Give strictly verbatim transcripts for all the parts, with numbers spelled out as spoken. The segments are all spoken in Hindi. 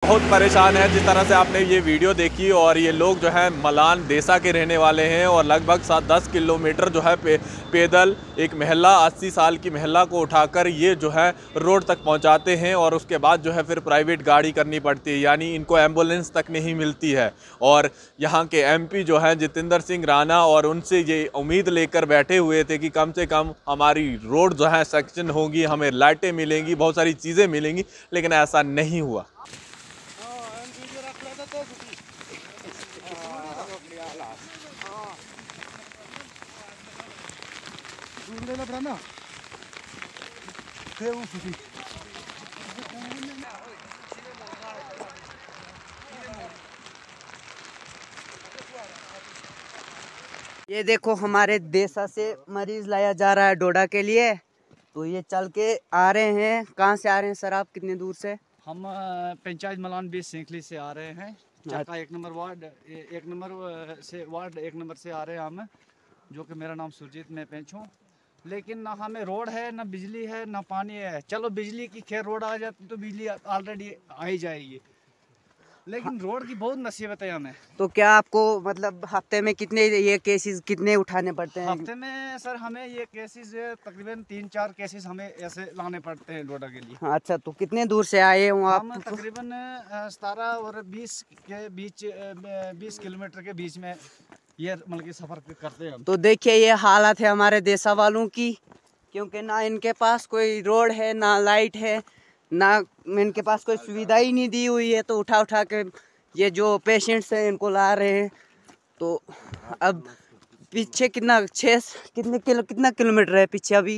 बहुत परेशान है। जिस तरह से आपने ये वीडियो देखी, और ये लोग जो है मलान देसा के रहने वाले हैं और लगभग सात दस किलोमीटर जो है पे, पैदल एक महिला अस्सी साल की महिला को उठाकर ये जो है रोड तक पहुंचाते हैं, और उसके बाद जो है फिर प्राइवेट गाड़ी करनी पड़ती है, यानी इनको एम्बुलेंस तक नहीं मिलती है। और यहाँ के एमपी जो है जितेंद्र सिंह राणा, और उनसे ये उम्मीद लेकर बैठे हुए थे कि कम से कम हमारी रोड जो है सेक्शन होगी, हमें लाइटें मिलेंगी, बहुत सारी चीज़ें मिलेंगी, लेकिन ऐसा नहीं हुआ। ये देखो हमारे देसा से मरीज लाया जा रहा है डोडा के लिए। तो ये चल के आ रहे हैं। कहाँ से आ रहे हैं सर आप, कितने दूर से? हम पंचायत मलान बीस सिंखली से आ रहे हैं। चक्का एक नंबर वार्ड एक नंबर से वार्ड एक नंबर से आ रहे हैं हम, जो कि मेरा नाम सुरजीत, मैं पेंच हूँ। लेकिन ना हमें रोड है, ना बिजली है, ना पानी है। चलो बिजली की खैर रोड आ जाती तो बिजली ऑलरेडी आ ही जाएगी, लेकिन रोड की बहुत नसीबत है हमें। तो क्या आपको मतलब हफ्ते में कितने ये केसेस कितने उठाने पड़ते हैं? हफ्ते में सर हमें ये केसेस तकरीबन तीन चार केसेस हमें ऐसे लाने पड़ते हैं डोडा के लिए। अच्छा, तो कितने दूर से आए हो आप? हम तकरीबन सतारह और बीस के बीच बीस किलोमीटर के बीच में ये मतलब कि सफ़र करते हैं हम। तो देखिए ये हालत है हमारे देसा वालों की, क्योंकि ना इनके पास कोई रोड है, ना लाइट है, ना इनके पास कोई सुविधा ही नहीं दी हुई है। तो उठा उठा के ये जो पेशेंट्स हैं इनको ला रहे हैं। तो अब पीछे कितना छः कितने किलो कितना किलोमीटर है पीछे अभी?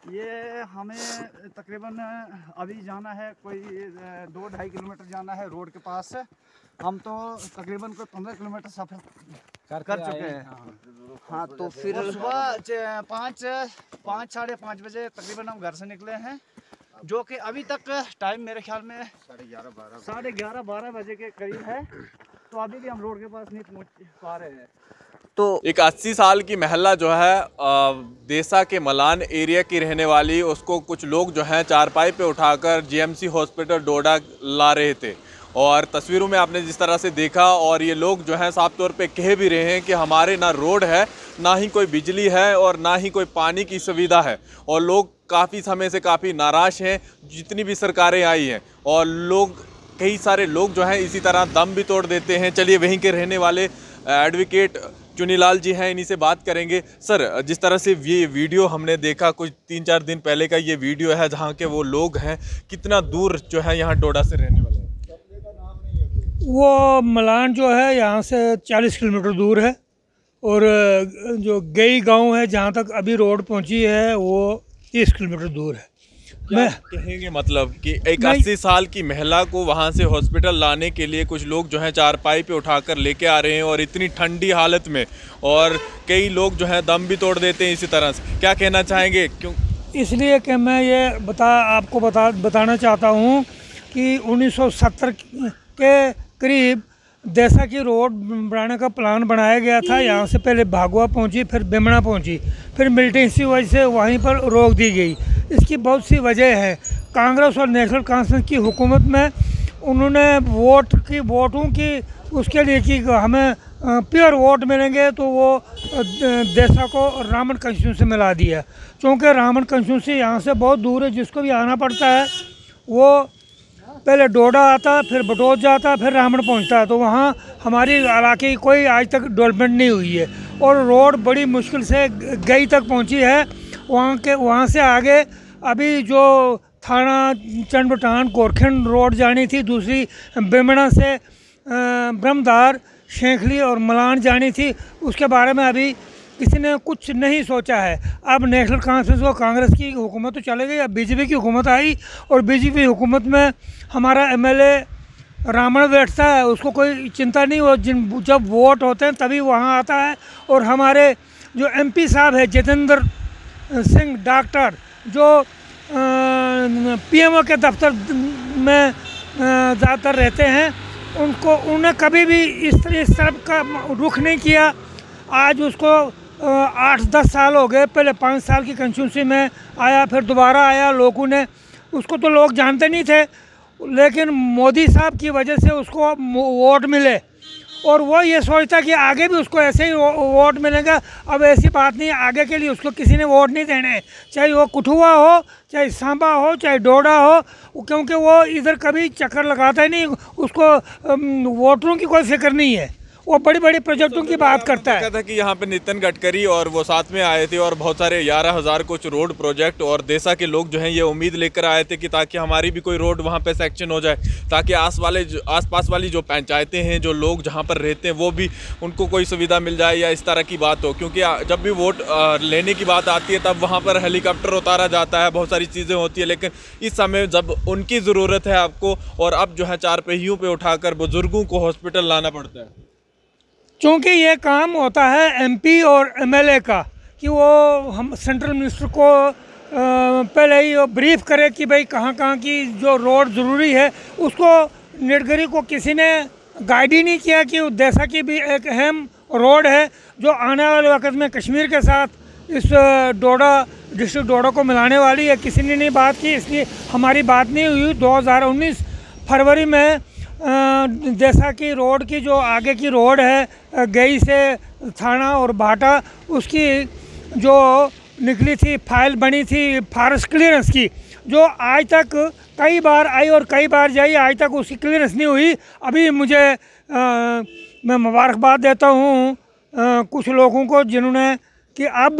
ये हमें तकरीबन अभी जाना है कोई दो ढाई किलोमीटर जाना है रोड के पास से। हम तो तकरीबन कोई पंद्रह किलोमीटर सफ़र कर, कर चुके हैं। हाँ, तो फिर सुबह पाँच पाँच साढ़े पाँच बजे तकरीबन हम घर से निकले हैं, जो कि अभी तक टाइम मेरे ख्याल में साढ़े ग्यारह बारह साढ़े ग्यारह बारह बजे के करीब है। तो अभी भी हम रोड के पास नहीं पहुँच पा रहे हैं। तो एक अस्सी साल की महिला जो है देसा के मलान एरिया की रहने वाली, उसको कुछ लोग जो हैं चारपाई पे उठाकर जीएमसी हॉस्पिटल डोडा ला रहे थे। और तस्वीरों में आपने जिस तरह से देखा, और ये लोग जो हैं साफ तौर पे कह भी रहे हैं कि हमारे ना रोड है, ना ही कोई बिजली है, और ना ही कोई पानी की सुविधा है। और लोग काफ़ी समय से काफ़ी नाराज़ हैं जितनी भी सरकारें आई हैं, और लोग कई सारे लोग जो हैं इसी तरह दम भी तोड़ देते हैं। चलिए वहीं के रहने वाले एडवोकेट चुनीलाल जी हैं, इन्हीं से बात करेंगे। सर, जिस तरह से ये वीडियो हमने देखा, कुछ तीन चार दिन पहले का ये वीडियो है जहाँ के वो लोग हैं, कितना दूर जो है यहाँ डोडा से रहने वाले हैं? वो मलान जो है यहाँ से चालीस किलोमीटर दूर है, और जो गई गांव है जहाँ तक अभी रोड पहुँची है वो तीस किलोमीटर दूर है। मैं कहेंगे मतलब कि एक अस्सी साल की महिला को वहाँ से हॉस्पिटल लाने के लिए कुछ लोग जो हैं चारपाई पे उठाकर लेके आ रहे हैं, और इतनी ठंडी हालत में, और कई लोग जो हैं दम भी तोड़ देते हैं इसी तरह से। क्या कहना चाहेंगे? क्यों? इसलिए कि मैं ये बता आपको बता बताना चाहता हूँ कि उन्नीस सौ सत्तर के करीब देसा की रोड बनाने का प्लान बनाया गया था। यहाँ से पहले भागवा पहुँची, फिर बेमना पहुँची, फिर मिलिटेंसी वजह से वहीं पर रोक दी गई। इसकी बहुत सी वजह है। कांग्रेस और नेशनल कॉन्फ्रेंस की हुकूमत में उन्होंने वोट की वोटों की उसके लिए कि हमें प्योर वोट मिलेंगे, तो वो देसा को रामन कंस्टिट्यूंसी मिला दिया। क्योंकि रामन कंस्टिट्यूंसी यहाँ से बहुत दूर है, जिसको भी आना पड़ता है वो पहले डोडा आता, फिर बटोत जाता, फिर रामन पहुंचता है। तो वहाँ हमारी इलाके की कोई आज तक डेवलपमेंट नहीं हुई है, और रोड बड़ी मुश्किल से गई तक पहुंची है। वहाँ के वहाँ से आगे अभी जो थाना चंडबटान गोरखंड रोड जानी थी, दूसरी बेमना से ब्रह्मधार शेखली और मलान जानी थी, उसके बारे में अभी किसी ने कुछ नहीं सोचा है। अब नेशनल कॉन्फ्रेंस और कांग्रेस की हुकूमत तो चले गई, अब बीजेपी की हुकूमत आई, और बीजेपी हुकूमत में हमारा एमएलए रामन बैठता है, उसको कोई चिंता नहीं। वो जिन जब वोट होते हैं तभी वहाँ आता है। और हमारे जो एमपी साहब है जितेंद्र सिंह डॉक्टर, जो पीएमओ के दफ्तर में ज़्यादातर रहते हैं, उनको उन्हें कभी भी इस इस तरफ का रुख नहीं किया। आज उसको आठ दस साल हो गए, पहले पाँच साल की कंस्टिट्यूंसी में आया, फिर दोबारा आया। लोगों ने उसको तो लोग जानते नहीं थे, लेकिन मोदी साहब की वजह से उसको वोट मिले और वो ये सोचता कि आगे भी उसको ऐसे ही वोट मिलेगा। अब ऐसी बात नहीं है, आगे के लिए उसको किसी ने वोट नहीं देने हैं, चाहे वो कठुआ हो, चाहे सांबा हो, चाहे डोडा हो, क्योंकि वो इधर कभी चक्कर लगाता ही नहीं, उसको वोटरों की कोई फिक्र नहीं है, वो बड़ी बड़ी प्रोजेक्टों की बात करता है। था कि यहाँ पे नितिन गडकरी और वो साथ में आए थे और बहुत सारे ग्यारह हज़ार कुछ रोड प्रोजेक्ट और देसा के लोग जो हैं ये उम्मीद लेकर आए थे कि ताकि हमारी भी कोई रोड वहाँ पे सेक्शन हो जाए, ताकि आस वाले आसपास वाली जो पंचायतें हैं, जो लोग जहाँ पर रहते हैं, वो भी उनको कोई सुविधा मिल जाए या इस तरह की बात हो। क्योंकि जब भी वोट लेने की बात आती है तब वहाँ पर हेलीकॉप्टर उतारा जाता है, बहुत सारी चीज़ें होती है, लेकिन इस समय जब उनकी ज़रूरत है आपको और अब जो है चार पहियों पर उठाकर बुज़ुर्गों को हॉस्पिटल लाना पड़ता है। क्योंकि ये काम होता है एमपी और एमएलए का कि वो हम सेंट्रल मिनिस्टर को पहले ही ब्रीफ करे कि भाई कहाँ कहाँ की जो रोड ज़रूरी है, उसको निडगरी को किसी ने गाइड ही नहीं किया कि देसा की भी एक अहम रोड है जो आने वाले वक्त में कश्मीर के साथ इस डोडा डिस्ट्रिक्ट डोडा को मिलाने वाली है। किसी ने नहीं बात की, इसलिए हमारी बात नहीं हुई। दो हज़ार उन्नीस फरवरी में देसा की रोड की जो आगे की रोड है गई से थाना और भाटा, उसकी जो निकली थी फाइल बनी थी फॉरेस्ट क्लियरेंस की, जो आज तक कई बार आई और कई बार जाई, आज तक उसकी क्लियरेंस नहीं हुई। अभी मुझे आ, मैं मुबारकबाद देता हूँ कुछ लोगों को जिन्होंने कि अब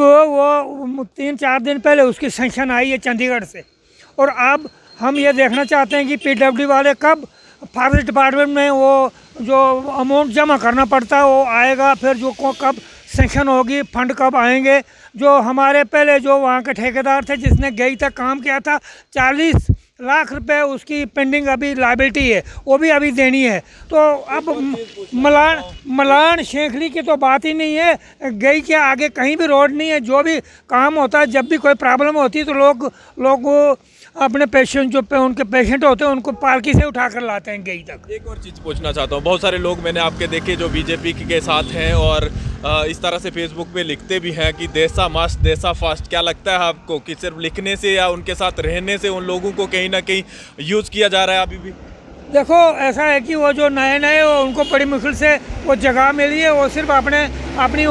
वो तीन चार दिन पहले उसकी सैंक्शन आई है चंडीगढ़ से, और अब हम ये देखना चाहते हैं कि पीडब्ल्यूडी वाले कब फॉरेस्ट डिपार्टमेंट में वो जो अमाउंट जमा करना पड़ता है वो आएगा, फिर जो को कब सेंक्शन होगी, फंड कब आएंगे। जो हमारे पहले जो वहाँ के ठेकेदार थे जिसने गई तक काम किया था, चालीस लाख रुपए उसकी पेंडिंग अभी लायबिलिटी है, वो भी अभी देनी है। तो अब मलान मलान शेखली की तो बात ही नहीं है, गई के आगे कहीं भी रोड नहीं है। जो भी काम होता है, जब भी कोई प्रॉब्लम होती है तो लोग लोग अपने पेशेंट जो पे उनके पेशेंट होते हैं उनको पालकी से उठा कर लाते हैं गई तक। एक और चीज़ पूछना चाहता हूँ, बहुत सारे लोग मैंने आपके देखे जो बीजेपी के साथ हैं और इस तरह से फेसबुक पे लिखते भी हैं कि देसा मस्ट देसा फास्ट। क्या लगता है आपको कि सिर्फ लिखने से या उनके साथ रहने से उन लोगों को कहीं ना कहीं यूज़ किया जा रहा है अभी भी? देखो ऐसा है कि वो जो नए नए वो उनको बड़ी मुश्किल से वो जगह मिली है, वो सिर्फ अपने अपनी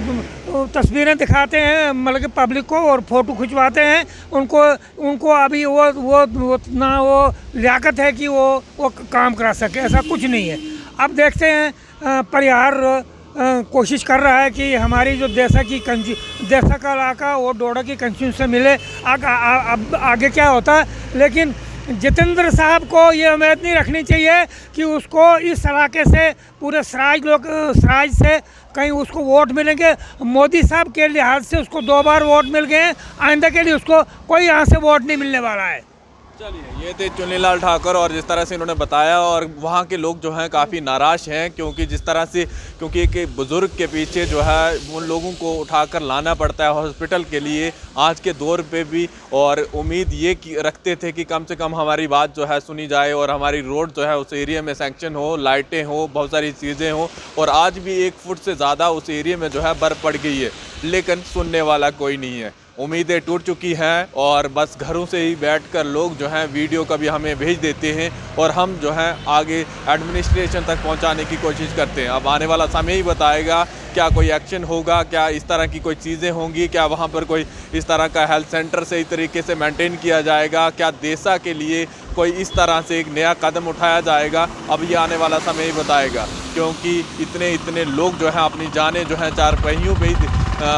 वो तस्वीरें दिखाते हैं मतलब कि पब्लिक को और फ़ोटो खिंचवाते हैं। उनको उनको अभी वो वो, वो ना वो लियाकत है कि वो वो काम करा सके, ऐसा कुछ नहीं है। अब देखते हैं परिहार कोशिश कर रहा है कि हमारी जो देसा की कंजी देसा का इलाका वो डोडा की कंस्टिट्यूशन से मिले। आग, आ, आ, अब आगे क्या होता है, लेकिन जितेंद्र साहब को ये उम्मीद नहीं रखनी चाहिए कि उसको इस इलाके से पूरे सराज लोग सराज से कहीं उसको वोट मिलेंगे। मोदी साहब के लिहाज से उसको दो बार वोट मिल गए हैं, आइंदा के लिए उसको कोई यहाँ से वोट नहीं मिलने वाला है। चलिए, ये थे चुन्नीलाल ठाकुर और जिस तरह से इन्होंने बताया, और वहाँ के लोग जो हैं काफ़ी नाराज़ हैं क्योंकि जिस तरह से क्योंकि एक बुज़ुर्ग के पीछे जो है उन लोगों को उठाकर लाना पड़ता है हॉस्पिटल के लिए आज के दौर पे भी, और उम्मीद ये रखते थे कि कम से कम हमारी बात जो है सुनी जाए और हमारी रोड जो है उस एरिया में सेंक्शन हो, लाइटें हो, बहुत सारी चीज़ें हो। और आज भी एक फुट से ज़्यादा उस एरिया में जो है बर्फ़ पड़ गई है, लेकिन सुनने वाला कोई नहीं है। उम्मीदें टूट चुकी हैं और बस घरों से ही बैठकर लोग जो हैं वीडियो कभी हमें भेज देते हैं और हम जो है आगे एडमिनिस्ट्रेशन तक पहुंचाने की कोशिश करते हैं। अब आने वाला समय ही बताएगा क्या कोई एक्शन होगा, क्या इस तरह की कोई चीज़ें होंगी, क्या वहां पर कोई इस तरह का हेल्थ सेंटर सही तरीके से मेंटेन किया जाएगा, क्या देसा के लिए कोई इस तरह से एक नया कदम उठाया जाएगा। अब ये आने वाला समय ही बताएगा, क्योंकि इतने इतने लोग जो हैं अपनी जानें जो हैं चार पहियों पे ही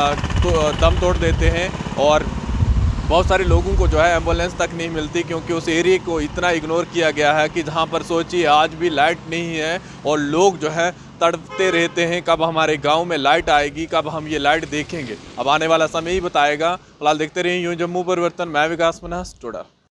तो दम तोड़ देते हैं और बहुत सारे लोगों को जो है एम्बुलेंस तक नहीं मिलती क्योंकि उस एरिया को इतना इग्नोर किया गया है कि जहां पर सोचिए आज भी लाइट नहीं है और लोग जो है तड़पते रहते हैं कब हमारे गांव में लाइट आएगी, कब हम ये लाइट देखेंगे। अब आने वाला समय ही बताएगा। फिलहाल देखते रहिए यूं जम्मू परिवर्तन। मैं विकास मन्हास, टोडा।